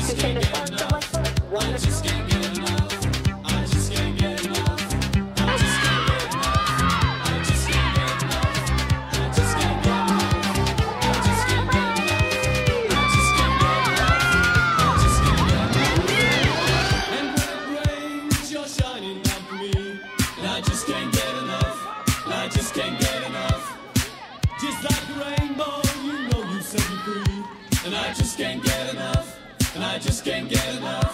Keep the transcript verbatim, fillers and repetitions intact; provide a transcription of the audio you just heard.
just can't get enough. I just can't get enough. I just can't get enough. I just can't get enough. I just can't get enough. I just can't get enough. I just can't get enough. I just can't get enough. I just can't get enough. And when it rains, you're shining down for me. And I just can't get enough. I just can't get enough. Just like a rainbow, you know you set me free. And I just can't get enough. And I just can't get enough.